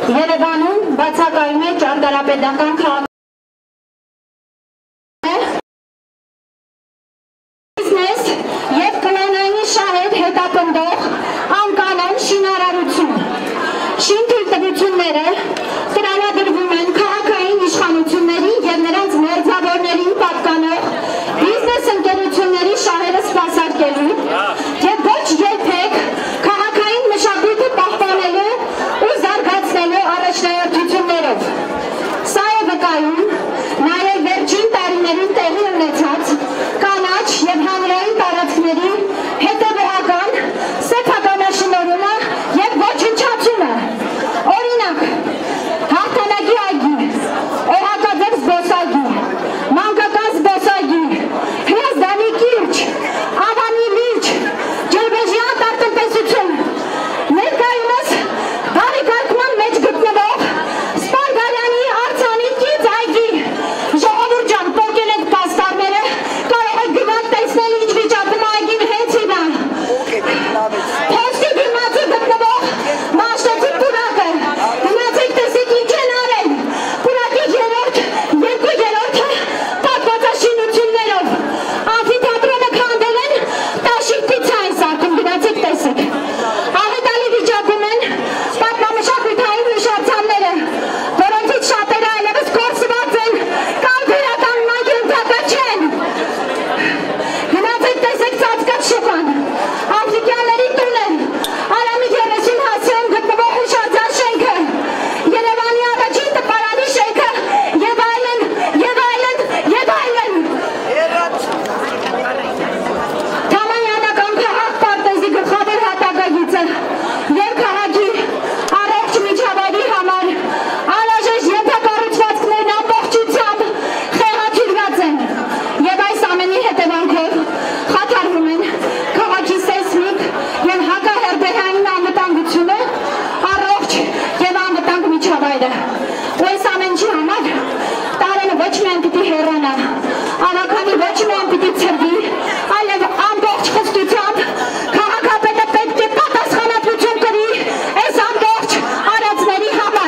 Երևանում բացակայում է ճարտարապետական քաղաք և կլանայնի շահեր հետապնդող անկանոն շինարարություն։ Շինթույլտվությունները տրամադրվում են քաղաքային իշխանությունների և նրանց մերձավորներին պատկանող բիզնես ընկերությունների շահերը սպասարկելու և ոչ երբեք քաղաքային մշակույթը պահպանելու ու զարգացնելու առաջնահերթություններով։ Սա է վկայում նաև վերջին տարիներին տեղի ունեցած կանաչ և հանրային տարածքների հետևողական սեփականաշնորհումը և ոչնչացումը։ Օրինակ, Հաղթանակի այգի, Օղակաձև զբոսայգի, Մանկական զբոսայգի, Հրազդանի կիրճ, Ավանի լիճ, Ջրվեժի անտառտնտեսություն, ներկայումս բարեկարգման մեջ գտնվող Սպարգարյանի արձանի կից այգի։ Ժողովուրդ ջան, պոկել եք պաստառները, կարող եք գնալ տեսնել ինչ վիճակում այգին հենց հիմա։ Փոստի դիմացի գտնվող Մաշտոցի պուրակը, գնացեք տեսեք ինչ են արել։ Պուրակի երկու երրորդը պատվածաշինություններով, ամֆիթատրոնը քանդել են, տաշիկ պիցցա են սարքում, գնացեք տեսեք։ Աղետալի վիճակում են պատմամշակութային հուշարձանները, որոնցից շատերը այլևս կորսված են կամ վերականգնման ենթակա չեն։ Գնացեք տեսեք ծածկած շուկան, Աֆրիկյանների տունը, Արամի 30 հասցեում գտնվող հուշարձան շենքը, Երևանի առաջին տպարանի շենքը և այլն, և այլն, և այլն։ Թամանյանական քաղաք պարտեզի գլխավոր հատակագիծը և քաղաքի առողջ միջավայրի համար անհրաժեշտ ենթակառուցվածքներն ամբողջությամբ խեղաթյուրված են և այս ամենի հետևանքով խաթարվում են քաղաքի սեյսմիկ և հակահրդեհային անվտանգությունը, առողջ և անվտանգ միջավայրը։ Ու այս ամենի համար Տարոնը ոչ միայն պիտի հեռանա, Ավագանի ոչ միայն պիտի ցրվի, այլև ամբողջ խստությամբ քաղաքապետը պետք է պատասխանատվություն կրի այս ամբողջ արածների համար։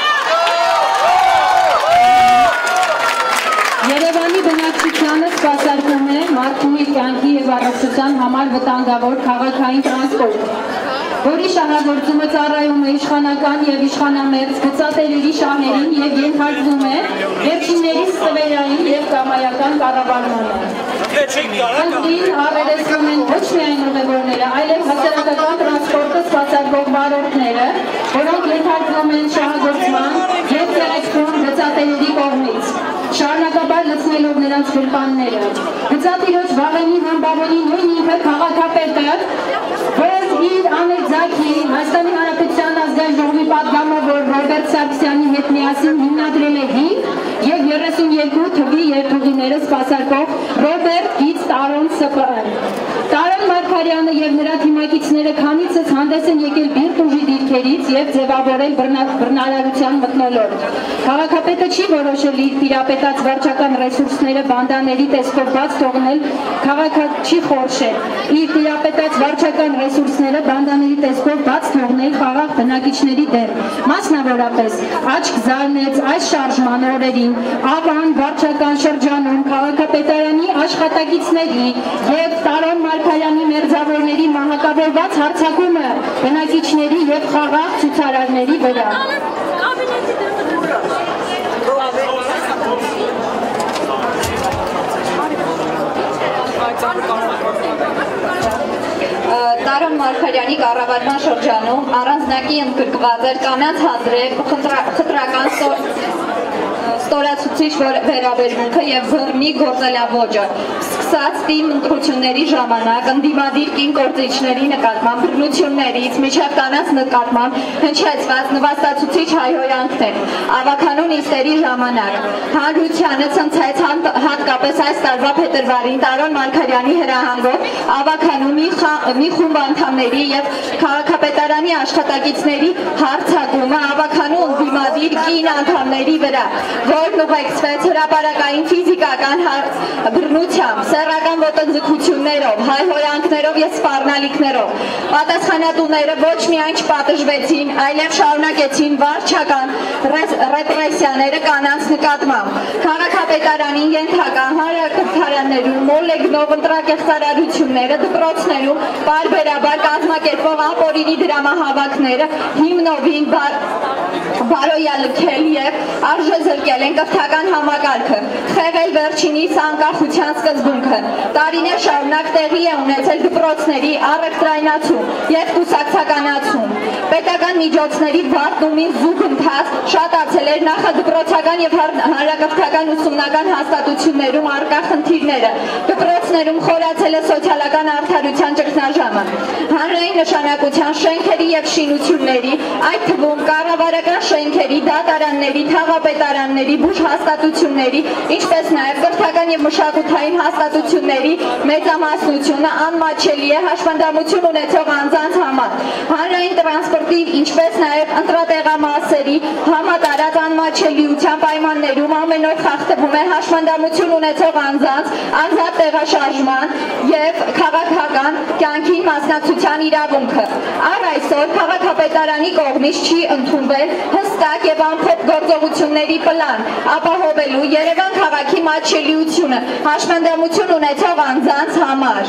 Երևանի բնակչությանը սպասարկում է մարդու կյանքի և առողջության համար վտանգավոր քաղաքային տրանսպորտ, որի շահագործումը ծառայում է իշխանական և իշխանամերձ գծատերերի շահերին և ենթարկվում է վերջիններիս ստվերային և կամայական կառավարմանը։ Խնդրին առերեսվում են ոչ միայն ուղևորները, այլև հասարակական տրանսպորտը սպասարկող վարորդները, որոնք ենթարկվում են շահագործման և ծերեքվում գծատերերի կողմից, շարունակաբար լցնելով նրանց գրպանները։ Գծատիրոջ Վաղենի Համբավերի նույն ինքը քաղաքապետը, որ իր աներձակի Հայաստանի Հանրապետության ազգային ժողովի պատգամավոր Ռոբերտ Սարգսյանի հետ միասին հիմնադրել է 5 և 32 թվի երթուղիները սպասարկող Ռոբերտ Գից Տարոն ՍՊԸ։ Տարոն Մարգարյանը և նրա թիմակիցները քանիցս հանդես են եկել բիրտ ուժի դիրքերից և ձևավորել բռնարարության մթնոլորտ։ Քաղաքապետը չի որոշել իր տիրապետած վարչական ռեսուրսները բանդաների տեսքով բաց թողնել, չի խորշել իր տիրապետած վարչական ռեսուրսները բանդաների տեսքով բաց թողնել խաղաղ բնակիչների դեմ։ Մասնավորապես աչք զարնեց այս շարժման օրերին Ավան վարչական շրջանում քաղաքապետարանի աշխատակիցների և Տարոն Մարգարյանի մերձավորների մահակավորված հարձակումը բնակիչների և խաղաղ ցուցարարների վրա։ Տարոն Մարգարյանի կառավարման շրջանում առանձնակի ընդգրկված էր կանանց հանդեպ խտրական ստորացուցիչ վերաբերմունքը և բռնի գործելավոճը, սկսած թիմ ընտրությունների ժամանակ ընդդիմադիր կին գործիչների նկատմամբ բռնություններից մինչև կանանց նկատմամբ հնչեցված նվաստացուցիչ հայհոյանքներ, ավագանու նիստերի ժամանակ հանրությանը ցնցեց հատկապես այս տարվա փետրվարին Տարոն Մարգարյանի հրահանգով ավագանու մի խումբ անդամների և քաղաքապետարանի աշխատակիցների հարձակումը ավագանու ընդդիմադիր կին անդամների վրա։ որն ուղեկցվեց հրապարակային ֆիզիկական բռնությամբ, սեռական ոտնձգություններով, հայհոյանքներով և սպառնալիքներով։ Պատասխանատուները ոչ միայն չպատժվեցին, այլև շարունակեցին վարչական ռեպրեսիաները կանանց նկատմամբ։ Քաղաքապետարանին ենթական հանրակրթարաններում մոլեգնով ընտրակեղծարարությունները, դպրոցներում պարբերաբար կազմակերպվող ապօրինի դրամահավաքները հիմնովին բարոյալքել և արժեզրկել են կրթական համակարգը, խեղել վերջինիս անկախության սկզբունքը։ Տարիներ շարունակ տեղի է ունեցել դպրոցների առևտրայնացում և կուսակցականացում։ Պետական միջոցների վարդումին զուգընթաց շատացել էր նախադպրոցական և հանրակրթական ուսումնական հաստատություններում առկա խնդիրները, դպրոցներում խորացել է սոցիալական արդարության ճգնաժամը։ Հանրային նշանակության շենքերի և շինությունների, այդ թվում կառավարական շենքերի, դատարանների, թաղապետարանների, բուժհաստատությունների, ինչպես նաև կրթական և մշակութային հաստատությունների մեծամասնությունը անմատչելի է հաշվանդամություն ունեցող անձանց համար։ Հանրային տրանսպորտի, ինչպես նաև ընտրատեղամասերի համատարած անմատչելիության պայմաններում ամեն օր խախտվում է հաշվանդամություն ունեցող անձանց ազատ տեղաշարժման և քաղաքական կյանքին մասնակցության իրավունքը։ Առ այսօր քաղաքապետարանի կողմից չի ընդունվել հստակ և ամփոփ գործողությունների պլան, ապահովելու Երևան քաղաքի մատչելիությունը հաշվանդամություն ունեցող անձանց համար։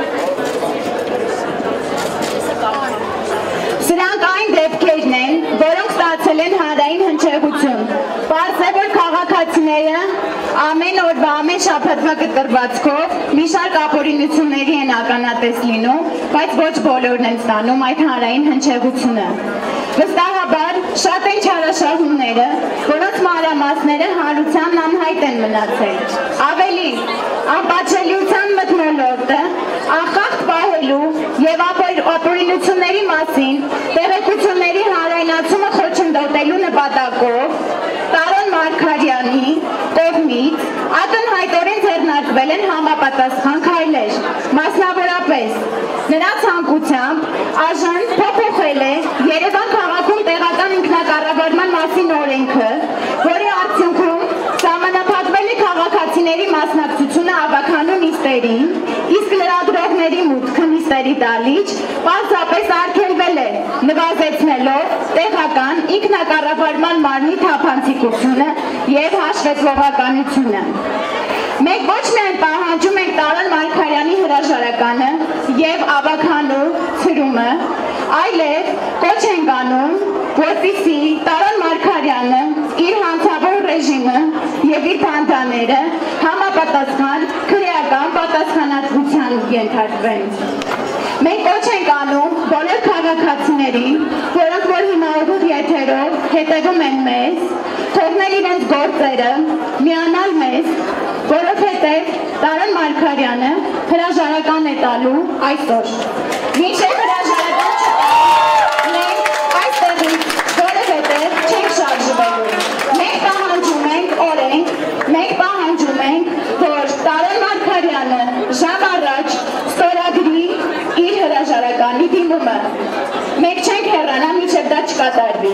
Սրանք այն դեպքերն են, որոնք ստացել են հանրային հնչեղություն։ Պարզ է, որ քաղաքացիները ամեն օրվա, ամեն շաբաթվա կտրվածքով մի շարք ապօրինությունների են ականատես լինում, բայց ոչ բոլորն են ստանում այդ հանրային հնչեղությունը։ Վստահաբար շատ են չարաշահումները, որոնց մանրամասները հանրությանն անհայտ են մնացել։ Ավելին, անպատժելիության մթնոլորտը անխախտ պահելու և ապօրինությունների մասին տեղեկությունների հանրայնացումը խոչընդոտելու նպատակով Տարոն Մարգարյանի կողմից ակնհայտորեն ձեռնարկվել են համապատասխան քայլեր, մասնավորապես նրա ցանկությամբ ԱԺ-ն փոփոխել է Երևան քաղաքում տեղական ինքնակառավարման մասին օրենքը, որի արդյունքում սահմանափակվել է քաղաքացիների մասնակցությունը ավականու նիստերին, իսկ լրագրողների մուտքը նիստերի դալիճ պարզապես արգելվել է, նվազեցնելով տեղական ինքնակառավարման մարմնի թափանցիկությունը և հաշվետվողականությունը։ Մենք ոչ միայն պահանջում ենք Տարոն Մարգարյանի հրաժարականը և ավականու ցրումը, այլև կոչ ենք անում, որպեսզի Տարոն Մարգարյանը, իր հանցավոր ռեժիմը և իր բանդաները համապատասխան քրեական պատասխանատվության ենթարկվեն։ Մենք կոչ ենք անում բոլոր քաղաքացիներին, որոնք որ հիմա ուղիղ եթերով հետևում են մեզ, թողնել իրենց գործերը, միանալ մեզ, որովհետև Տարոն Մարգարյանը հրաժարական է տալու այսօր։ Մինչև հրաժարական չտա, մենք այստեղից որովհետև չենք շարժվելու։ Մենք պահանջում ենք օրենք, մենք պահանջում ենք, որ Տարոն Մարգարյանը ժամ առաջ ստորագրի իր հրաժարականի դիմումը։ Մենք չենք հեռանա, մինչև դա չկատարվի։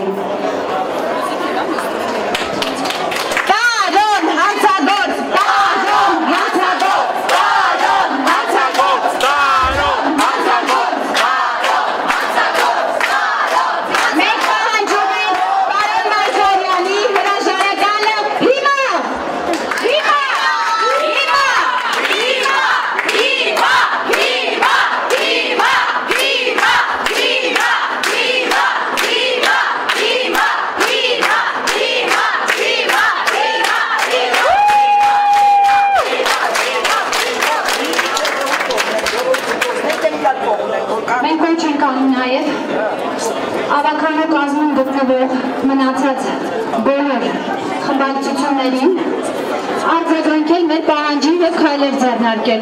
Տարոն հանցագործ, Տարոն հանցագործ, Տարոն հանցագործ, Տարոն հանցագործ, Տարոն հանցագործ, մենք պահանջում ենք Տարոն Մարգարյանի հրաժարականը հիմա, հիմա, հիմա, հիմա, հիմա, հիմա, հիմա, հիմա, հիմա, հիմա, հիմա, Մենք ոչ ենք անում նաև ավականու կազմում գտնվող մնացած բոլոր խմբակցություններին արձագանքել մեր պահանջին և քայլեր ձեռնարկել։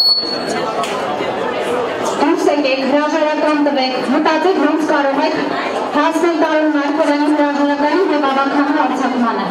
Դուրս եկեք, հրաժարական տվեք, մտածեք ոնց կարող եք հասնել Տարոն Մարգարյանի հրաժարականին և ավականու արձակմանը։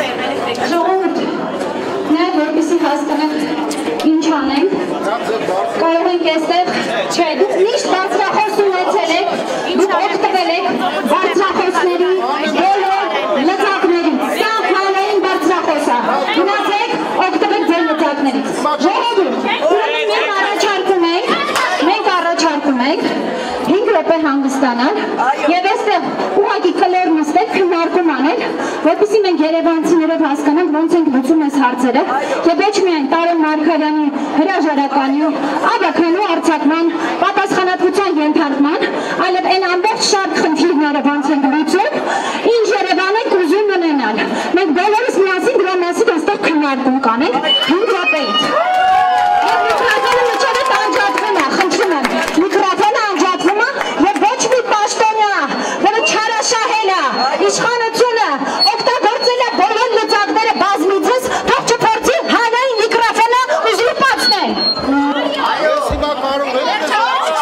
Ժողովուրդ, նաև որպեսզի հասկանանք ինչ անենք, կարող ենք այստեղ, չէ, դուք միշտ բարձրախոս ունեցել եք, դուք օգտվել եք բարձրախոսների բոլոր լծակներից, սա հանրային բարձրախոս է, գնացեք, օգտվեք ձեր լծակներից, ժողովուրդ, մենք առաջարկում ենք 5 րոպե հանգստանալ եւ այստեղ ուղղակի կլոր նստեք, քննարկում անել, որպեսզի մենք երևանցիներով հասկանանք ոնց ենք լուծում այս հարցերը եւ ոչ միայն Տարոն Մարգարյանի հրաժարականի, Աբաքանու